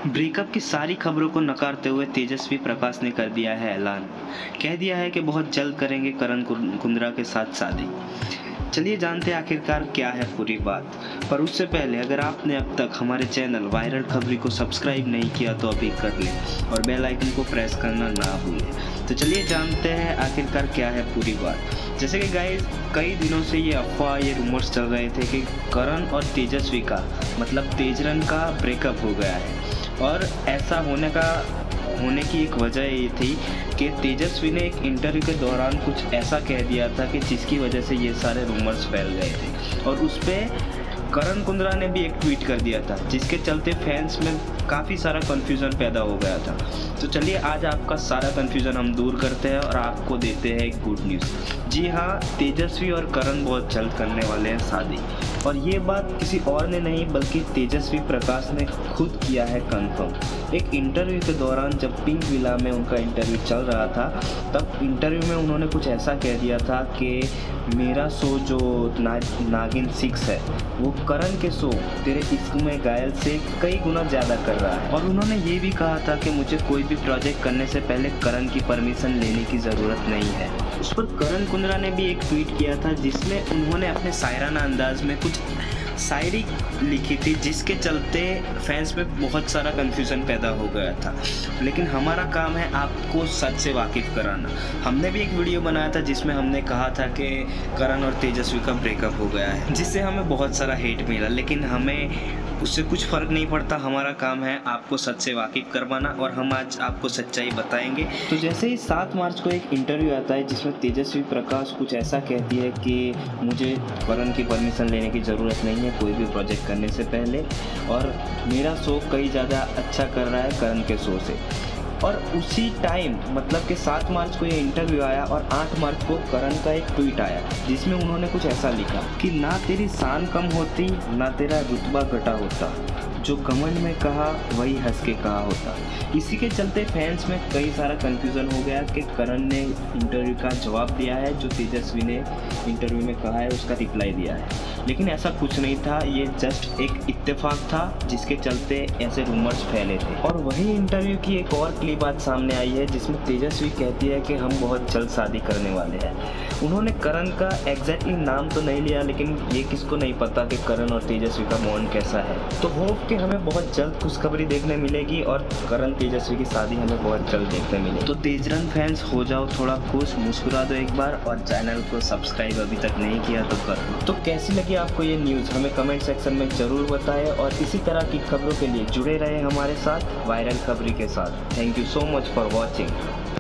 Breakup की सारी खबरों को नकारते हुए तेजस्वी प्रकाश ने कर दिया है ऐलान। कह दिया है कि बहुत जल्द करेंगे करण कुंद्रा के साथ शादी। चलिए जानते हैं आखिरकार क्या है पूरी बात। पर उससे पहले अगर आपने अब तक हमारे चैनल वायरल खबरी को सब्सक्राइब नहीं किया तो अभी कर लें और बेल आइकन को प्रेस करना ना भूलें। तो चलिए जानते हैं आखिरकार क्या है पूरी बात। जैसे कि गाइस कई दिनों से ये अफवाह ये रूमर्स चल रहे थे कि करण और तेजस्वी का मतलब तेजरन का ब्रेकअप हो गया है। और ऐसा होने की एक वजह ये थी कि तेजस्वी ने एक इंटरव्यू के दौरान कुछ ऐसा कह दिया था कि जिसकी वजह से ये सारे रूमर्स फैल गए थे। और उस पर करण कुंद्रा ने भी एक ट्वीट कर दिया था जिसके चलते फैंस में काफ़ी सारा कन्फ्यूज़न पैदा हो गया था। तो चलिए आज आपका सारा कन्फ्यूज़न हम दूर करते हैं और आपको देते हैं एक गुड न्यूज़। जी हाँ, तेजस्वी और करण बहुत जल्द करने वाले हैं शादी। और ये बात किसी और ने नहीं बल्कि तेजस्वी प्रकाश ने खुद किया है कंफर्म। एक इंटरव्यू के दौरान जब पिंक विला में उनका इंटरव्यू चल रहा था तब इंटरव्यू में उन्होंने कुछ ऐसा कह दिया था कि मेरा शो जो नागिन 6 है वो करण के शो तेरे इश्क में घायल से कई गुना ज़्यादा कर रहा है। और उन्होंने ये भी कहा था कि मुझे कोई भी प्रोजेक्ट करने से पहले करण की परमिशन लेने की ज़रूरत नहीं है। उस पर करण कुंद्रा ने भी एक ट्वीट किया था जिसमें उन्होंने अपने शायराना अंदाज में कुछ शायरी लिखी थी जिसके चलते फैंस में बहुत सारा कन्फ्यूज़न पैदा हो गया था। लेकिन हमारा काम है आपको सच से वाकिफ़ कराना। हमने भी एक वीडियो बनाया था जिसमें हमने कहा था कि करण और तेजस्वी का ब्रेकअप हो गया है जिससे हमें बहुत सारा हेट मिला, लेकिन हमें उससे कुछ फ़र्क नहीं पड़ता। हमारा काम है आपको सच से वाकिफ़ करवाना और हम आज आपको सच्चाई बताएंगे। तो जैसे ही 7 मार्च को एक इंटरव्यू आता है जिसमें तेजस्वी प्रकाश कुछ ऐसा कहती है कि मुझे करण की परमिशन लेने की ज़रूरत नहीं है कोई भी प्रोजेक्ट करने से पहले, और मेरा शो कई ज़्यादा अच्छा कर रहा है करण के शो से। और उसी टाइम मतलब कि 7 मार्च को ये इंटरव्यू आया और 8 मार्च को करण का एक ट्वीट आया जिसमें उन्होंने कुछ ऐसा लिखा कि ना तेरी शान कम होती ना तेरा रुतबा घटा होता, जो घमंड में कहा वही हंस के कहा होता। इसी के चलते फैंस में कई सारा कन्फ्यूज़न हो गया कि करण ने इंटरव्यू का जवाब दिया है जो तेजस्वी ने इंटरव्यू में कहा है उसका रिप्लाई दिया है, लेकिन ऐसा कुछ नहीं था। ये जस्ट एक इत्तेफाक था जिसके चलते ऐसे रूमर्स फैले थे। और वही इंटरव्यू की एक और क्लिप बात सामने आई है जिसमें तेजस्वी कहती है कि हम बहुत जल्द शादी करने वाले हैं। उन्होंने करण का एग्जैक्टली नाम तो नहीं लिया, लेकिन ये किसको नहीं पता कि करण और तेजस्वी का बॉन्ड कैसा है। तो होप कि हमें बहुत जल्द खुशखबरी देखने मिलेगी और करण तेजस्वी की शादी हमें बहुत जल्द देखने मिलेगी। तो तेजरन फैंस हो जाओ थोड़ा खुश, मुस्कुरा दो एक बार और चैनल को सब्सक्राइब अभी तक नहीं किया तो कर दो। तो कैसी लगी आपको ये न्यूज़ हमें कमेंट सेक्शन में ज़रूर बताएं और इसी तरह की खबरों के लिए जुड़े रहे हमारे साथ वायरल खबरी के साथ। Thank you so much for watching.